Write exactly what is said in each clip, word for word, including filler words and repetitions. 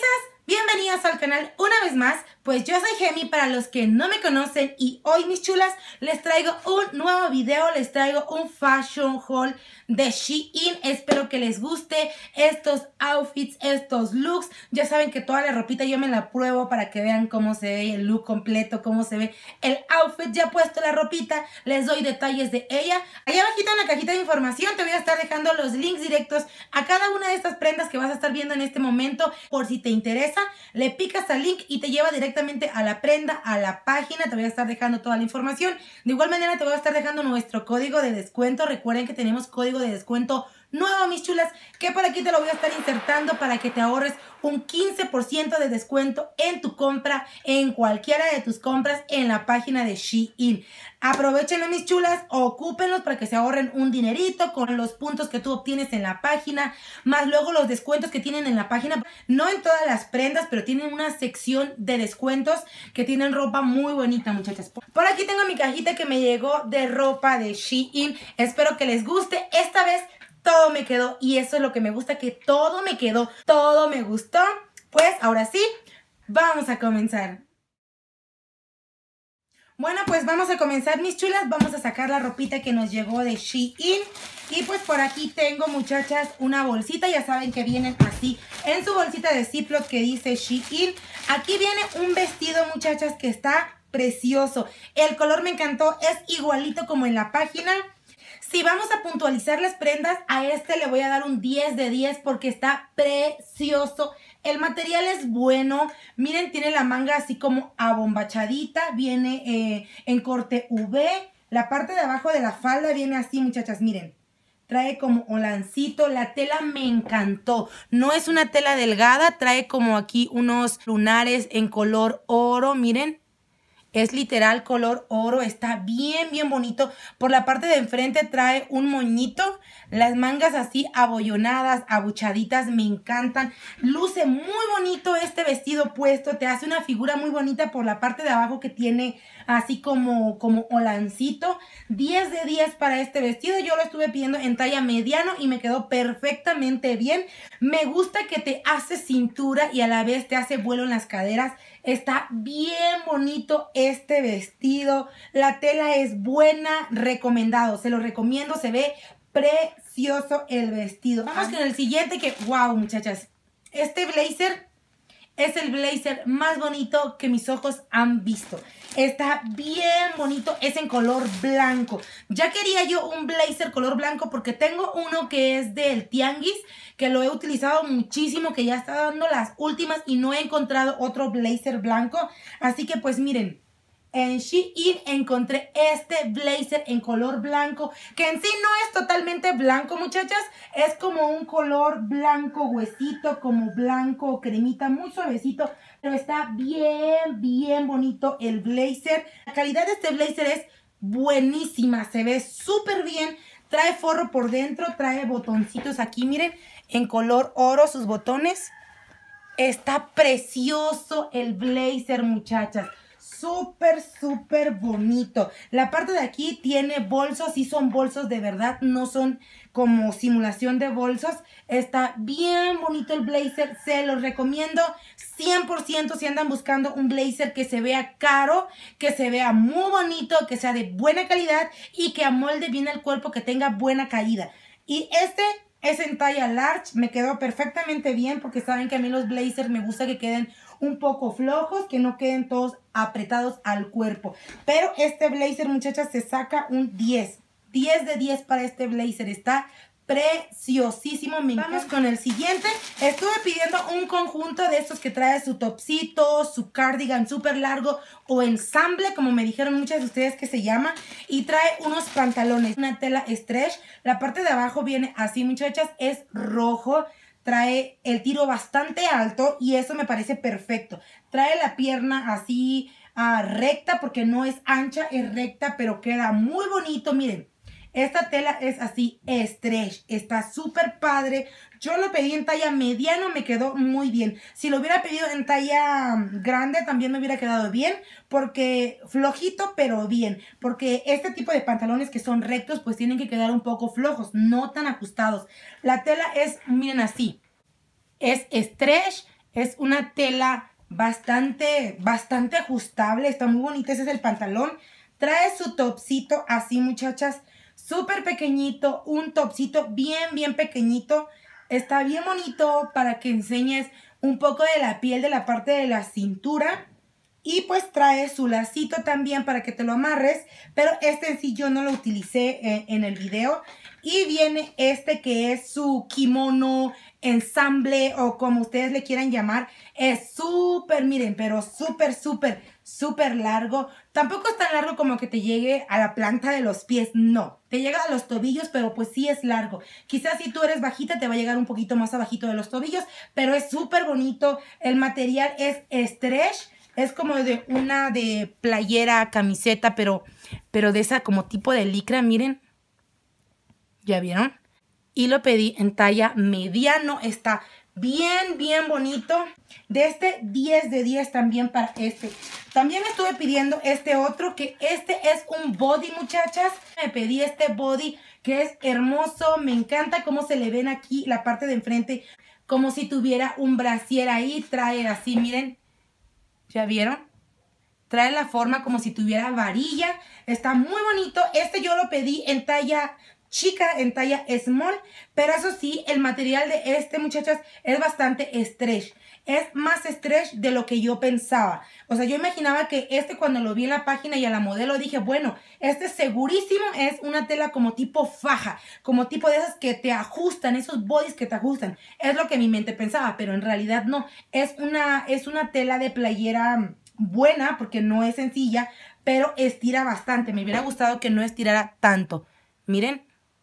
Bienvenidas al canal una vez más. Pues yo soy Gemi para los que no me conocen y hoy, mis chulas, les traigo un nuevo video, les traigo un fashion haul de Shein. Espero que les guste estos outfits, estos looks. Ya saben que toda la ropita yo me la pruebo para que vean cómo se ve el look completo, cómo se ve el outfit. Ya puesto la ropita, les doy detalles de ella. Allá abajito en la cajita de información te voy a estar dejando los links directos a cada una de estas prendas que vas a estar viendo en este momento. Por si te interesa, le picas al link y te lleva directamente a la prenda, a la página. Te voy a estar dejando toda la información. De igual manera te voy a estar dejando nuestro código de descuento. Recuerden que tenemos código de descuento nuevo, mis chulas, que por aquí te lo voy a estar insertando para que te ahorres un quince por ciento de descuento en tu compra, en cualquiera de tus compras en la página de Shein. Aprovechenlo, mis chulas, ocúpenlos para que se ahorren un dinerito con los puntos que tú obtienes en la página, más luego los descuentos que tienen en la página. No en todas las prendas, pero tienen una sección de descuentos que tienen ropa muy bonita, muchachas. Por aquí tengo mi cajita que me llegó de ropa de Shein. Espero que les guste. Esta vez todo me quedó y eso es lo que me gusta, que todo me quedó, todo me gustó. Pues ahora sí, vamos a comenzar. Bueno, pues vamos a comenzar, mis chulas. Vamos a sacar la ropita que nos llegó de Shein. Y pues por aquí tengo, muchachas, una bolsita. Ya saben que vienen así en su bolsita de Ziploc que dice Shein. Aquí viene un vestido, muchachas, que está precioso. El color me encantó, es igualito como en la página. Si vamos a puntualizar las prendas, a este le voy a dar un diez de diez porque está precioso. El material es bueno. Miren, tiene la manga así como abombachadita. Viene eh, en corte V. La parte de abajo de la falda viene así, muchachas, miren. Trae como holancito. La tela me encantó. No es una tela delgada. Trae como aquí unos lunares en color oro, miren. Es literal color oro, está bien, bien bonito. Por la parte de enfrente trae un moñito. Las mangas así abollonadas, abuchaditas, me encantan. Luce muy bonito este vestido puesto. Te hace una figura muy bonita por la parte de abajo que tiene así como, como holancito. diez de diez para este vestido. Yo lo estuve pidiendo en talla mediano y me quedó perfectamente bien. Me gusta que te hace cintura y a la vez te hace vuelo en las caderas. Está bien bonito este vestido. La tela es buena, recomendado. Se lo recomiendo, se ve precioso el vestido. Vamos con el siguiente que, wow, muchachas. Este blazer es el blazer más bonito que mis ojos han visto. Está bien bonito, es en color blanco. Ya quería yo un blazer color blanco porque tengo uno que es del Tianguis, que lo he utilizado muchísimo, que ya está dando las últimas y no he encontrado otro blazer blanco. Así que pues miren, en Shein encontré este blazer en color blanco, que en sí no es totalmente blanco, muchachas. Es como un color blanco huesito, como blanco cremita, muy suavecito. Pero está bien, bien bonito el blazer. La calidad de este blazer es buenísima, se ve súper bien. Trae forro por dentro, trae botoncitos aquí, miren, en color oro sus botones. Está precioso el blazer, muchachas. Súper, súper bonito. La parte de aquí tiene bolsos, sí son bolsos de verdad, no son como simulación de bolsos. Está bien bonito el blazer, se los recomiendo cien por ciento si andan buscando un blazer que se vea caro, que se vea muy bonito, que sea de buena calidad y que amolde bien el cuerpo, que tenga buena caída. Y este es en talla large, me quedó perfectamente bien porque saben que a mí los blazers me gusta que queden un poco flojos, que no queden todos apretados al cuerpo. Pero este blazer, muchachas, se saca un diez. diez de diez para este blazer. Está preciosísimo. Me Vamos encanta. Con el siguiente. Estuve pidiendo un conjunto de estos que trae su topsito, su cardigan súper largo o ensamble, como me dijeron muchas de ustedes que se llama. Y trae unos pantalones, una tela stretch. La parte de abajo viene así, muchachas, es rojo. Trae el tiro bastante alto y eso me parece perfecto. Trae la pierna así uh, recta porque no es ancha, es recta, pero queda muy bonito. Miren, esta tela es así stretch, está súper padre. Yo lo pedí en talla mediano, me quedó muy bien. Si lo hubiera pedido en talla grande también me hubiera quedado bien, porque flojito pero bien. Porque este tipo de pantalones que son rectos pues tienen que quedar un poco flojos, no tan ajustados. La tela es, miren así, es stretch, Es una tela bastante, bastante ajustable. Está muy bonita. Ese es el pantalón. Trae su topsito así, muchachas. Súper pequeñito. Un topsito bien, bien pequeñito. Está bien bonito para que enseñes un poco de la piel de la parte de la cintura. Y pues trae su lacito también para que te lo amarres. Pero este en sí yo no lo utilicé en, en el video. Y viene este que es su kimono, ensamble o como ustedes le quieran llamar. Es súper, miren, pero súper, súper, súper largo. Tampoco es tan largo como que te llegue a la planta de los pies, no. Te llega a los tobillos, pero pues sí es largo. Quizás si tú eres bajita te va a llegar un poquito más abajito de los tobillos, pero es súper bonito. El material es stretch. Es como de una de playera, camiseta, pero, pero de esa como tipo de licra, miren. ¿Ya vieron? Y lo pedí en talla mediano. Está bien, bien bonito. De este diez de diez también para este. También estuve pidiendo este otro, que este es un body, muchachas. Me pedí este body que es hermoso. Me encanta cómo se le ven aquí la parte de enfrente. Como si tuviera un brasier ahí. Trae así, miren. ¿Ya vieron? Trae la forma como si tuviera varilla. Está muy bonito. Este yo lo pedí en talla chica, en talla small. Pero eso sí, el material de este, muchachas, es bastante stretch. Es más stretch de lo que yo pensaba. O sea, yo imaginaba que este cuando lo vi en la página y a la modelo dije, bueno, este segurísimo es una tela como tipo faja. Como tipo de esas que te ajustan, esos bodies que te ajustan. Es lo que mi mente pensaba, pero en realidad no. Es una, es una tela de playera buena porque no es sencilla, pero estira bastante. Me hubiera gustado que no estirara tanto. Miren.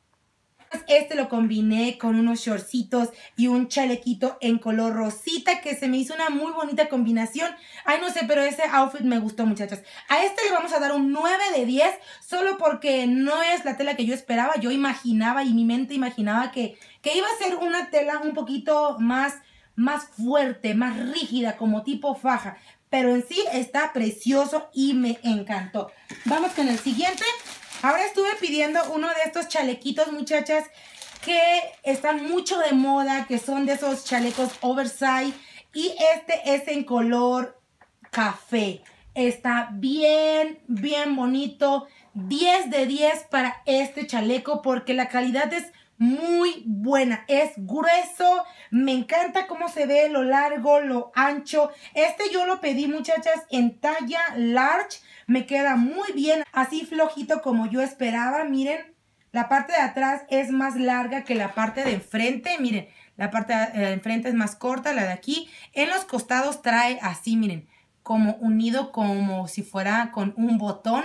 Este lo combiné con unos shortcitos y un chalequito en color rosita que se me hizo una muy bonita combinación. Ay, no sé, pero ese outfit me gustó, muchachas. A este le vamos a dar un nueve de diez solo porque no es la tela que yo esperaba. Yo imaginaba y mi mente imaginaba que, que iba a ser una tela un poquito más, más fuerte, más rígida, como tipo faja. Pero en sí está precioso y me encantó. Vamos con el siguiente. Ahora estuve pidiendo uno de estos chalequitos, muchachas, que están mucho de moda, que son de esos chalecos oversize. Y este es en color café. Está bien, bien bonito. diez de diez para este chaleco porque la calidad es muy buena. Es grueso. Me encanta cómo se ve lo largo, lo ancho. Este yo lo pedí, muchachas, en talla large. Me queda muy bien, así flojito como yo esperaba. Miren, la parte de atrás es más larga que la parte de enfrente. Miren, la parte de enfrente es más corta, la de aquí. En los costados trae así, miren, como unido como si fuera con un botón.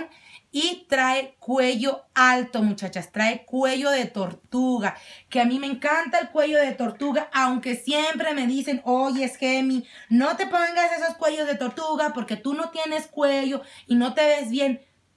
Y trae cuello alto, muchachas. Trae cuello de tortuga. Que a mí me encanta el cuello de tortuga. Aunque siempre me dicen, oye, Gemi, no te pongas esos cuellos de tortuga porque tú no tienes cuello y no te ves bien.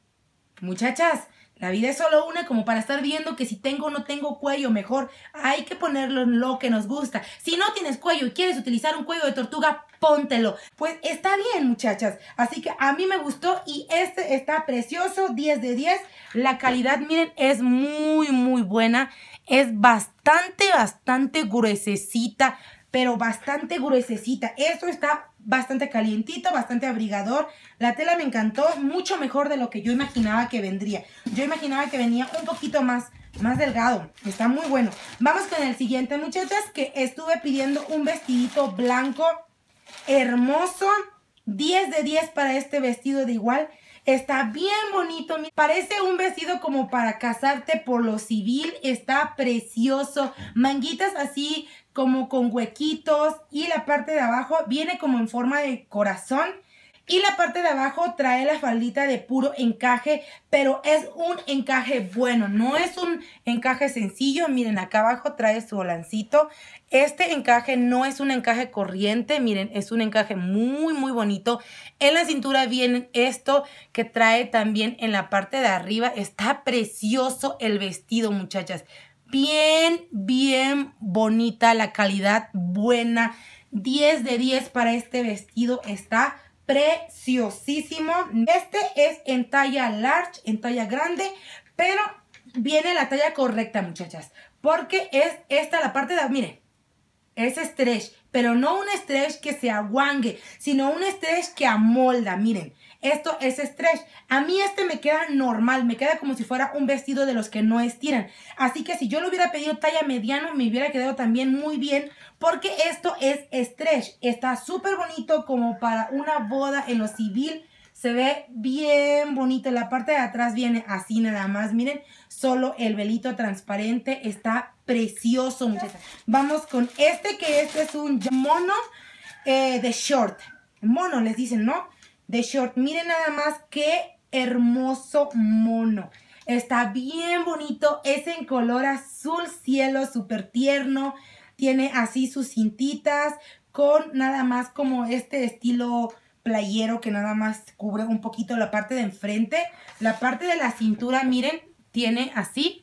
Muchachas, la vida es solo una, como para estar viendo que si tengo o no tengo cuello. Mejor hay que ponerlo en lo que nos gusta. Si no tienes cuello y quieres utilizar un cuello de tortuga, póntelo. Pues está bien, muchachas. Así que a mí me gustó y este está precioso, diez de diez. La calidad, miren, es muy, muy buena. Es bastante, bastante gruesecita, pero bastante gruesecita. Esto está bastante calientito, bastante abrigador. La tela me encantó, mucho mejor de lo que yo imaginaba que vendría. Yo imaginaba que venía un poquito más, más delgado. Está muy bueno. Vamos con el siguiente, muchachas, que estuve pidiendo un vestidito blanco hermoso. diez de diez para este vestido de igual. Está bien bonito. Parece un vestido como para casarte por lo civil. Está precioso. Manguitas así como con huequitos. Y la parte de abajo viene como en forma de corazón. Y la parte de abajo trae la faldita de puro encaje, pero es un encaje bueno, no es un encaje sencillo. Miren, acá abajo trae su volancito. Este encaje no es un encaje corriente, miren, es un encaje muy, muy bonito. En la cintura viene esto que trae también en la parte de arriba. Está precioso el vestido, muchachas. Bien, bien bonita, la calidad buena. diez de diez para este vestido, está preciosísimo. Este es en talla large, en talla grande, pero viene la talla correcta, muchachas, porque es esta la parte de, miren, es stretch, pero no un stretch que se aguangue, sino un stretch que amolda. Miren, esto es stretch. A mí este me queda normal, me queda como si fuera un vestido de los que no estiran. Así que si yo lo hubiera pedido talla mediano, me hubiera quedado también muy bien, porque esto es stretch. Está súper bonito como para una boda en lo civil. Se ve bien bonito. La parte de atrás viene así nada más. Miren, solo el velito transparente. Está precioso, muchachas. Vamos con este, que este es un mono eh, de short. Mono les dicen, ¿no? De short. Miren nada más qué hermoso mono. Está bien bonito. Es en color azul cielo, súper tierno. Tiene así sus cintitas con nada más como este estilo playero que nada más cubre un poquito la parte de enfrente. La parte de la cintura, miren, tiene así.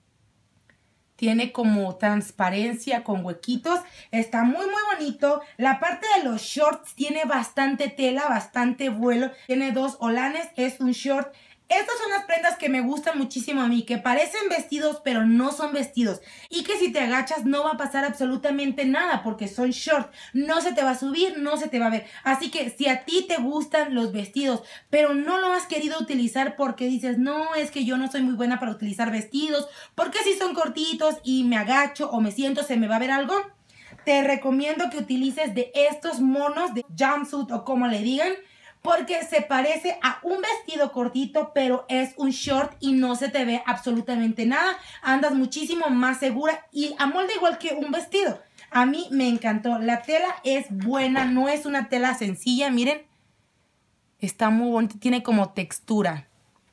Tiene como transparencia con huequitos. Está muy muy bonito. La parte de los shorts tiene bastante tela, bastante vuelo. Tiene dos holanes, es un short. Estas son las prendas que me gustan muchísimo a mí, que parecen vestidos pero no son vestidos, y que si te agachas no va a pasar absolutamente nada porque son short, no se te va a subir, no se te va a ver. Así que si a ti te gustan los vestidos pero no lo has querido utilizar porque dices, no, es que yo no soy muy buena para utilizar vestidos, porque si son cortitos y me agacho o me siento, se me va a ver algo, te recomiendo que utilices de estos monos de jumpsuit o como le digan, porque se parece a un vestido cortito, pero es un short y no se te ve absolutamente nada. Andas muchísimo más segura y amolda igual que un vestido. A mí me encantó. La tela es buena, no es una tela sencilla. Miren, está muy bonito, tiene como textura.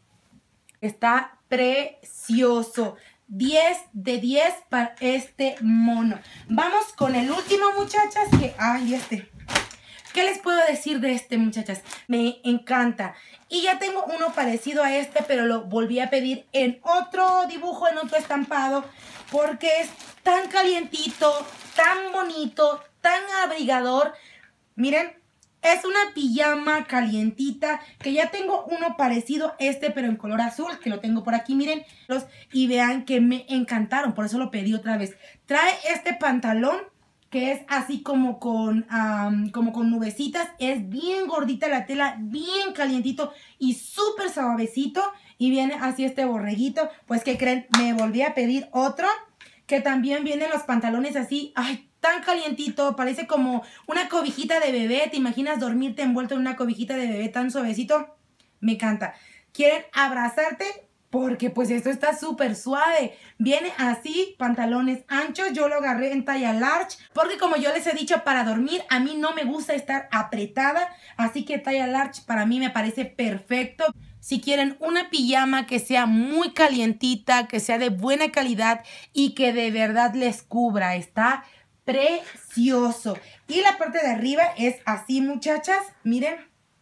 Está precioso. diez de diez para este mono. Vamos con el último, muchachas, que... Ay, este... ¿Qué les puedo decir de este, muchachas? Me encanta. Y ya tengo uno parecido a este, pero lo volví a pedir en otro dibujo, en otro estampado, porque es tan calientito, tan bonito, tan abrigador. Miren, es una pijama calientita, que ya tengo uno parecido a este, pero en color azul, que lo tengo por aquí, miren. Y vean que me encantaron, por eso lo pedí otra vez. Trae este pantalón, que es así como con, um, como con nubecitas. Es bien gordita la tela, bien calientito y súper suavecito. Y viene así este borreguito. Pues, ¿qué creen? Me volví a pedir otro, que también vienen los pantalones así, ay, tan calientito. Parece como una cobijita de bebé. ¿Te imaginas dormirte envuelto en una cobijita de bebé tan suavecito? Me encanta. ¿Quieren abrazarte? Porque pues esto está súper suave. Viene así, pantalones anchos. Yo lo agarré en talla large, porque como yo les he dicho, para dormir a mí no me gusta estar apretada. Así que talla large para mí me parece perfecto. Si quieren una pijama que sea muy calientita, que sea de buena calidad y que de verdad les cubra, está precioso. Y la parte de arriba es así, muchachas, miren.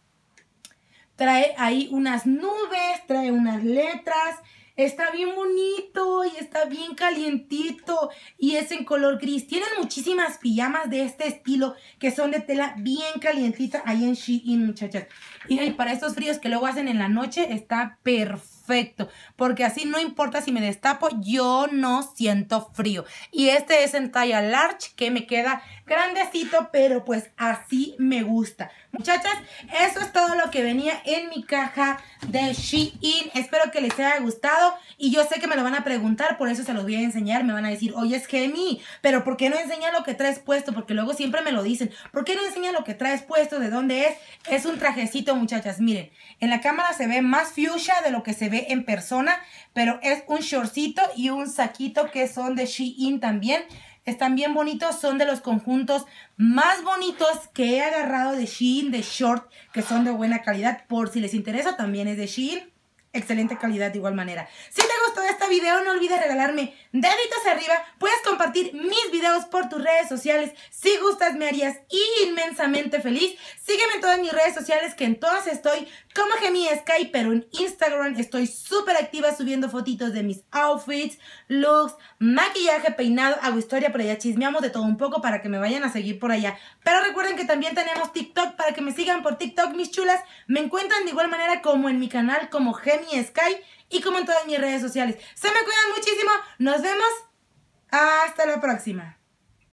Trae ahí unas nubes, trae unas letras. Está bien bonito y está bien calientito y es en color gris. Tienen muchísimas pijamas de este estilo que son de tela bien calientita ahí en Shein, muchachas. Y para estos fríos que luego hacen en la noche está perfecto, porque así no importa si me destapo, yo no siento frío. Y este es en talla large, que me queda grandecito, pero pues así me gusta. Muchachas, eso es todo lo que venía en mi caja de Shein. Espero que les haya gustado y yo sé que me lo van a preguntar, por eso se los voy a enseñar. Me van a decir, oye, es Gemi, pero ¿por qué no enseña lo que traes puesto? Porque luego siempre me lo dicen. ¿Por qué no enseña lo que traes puesto? ¿De dónde es? Es un trajecito, muchachas. Miren, en la cámara se ve más fuchsia de lo que se ve en persona, pero es un shortcito y un saquito que son de Shein también. Están bien bonitos, son de los conjuntos más bonitos que he agarrado de Shein, de short, que son de buena calidad. Por si les interesa, también es de Shein. Excelente calidad de igual manera. Si te gustó este video, no olvides regalarme deditos arriba. Puedes compartir mis videos por tus redes sociales. Si gustas, me harías inmensamente feliz. Sígueme en todas mis redes sociales, que en todas estoy como Gemi Sky, pero en Instagram estoy súper activa subiendo fotitos de mis outfits, looks, maquillaje, peinado. Hago historia por allá, chismeamos de todo un poco para que me vayan a seguir por allá. Pero recuerden que también tenemos TikTok para que me sigan por TikTok, mis chulas. Me encuentran de igual manera como en mi canal, como Gemi Sky, y como en todas mis redes sociales. Se me cuidan muchísimo. Nos vemos. Hasta la próxima.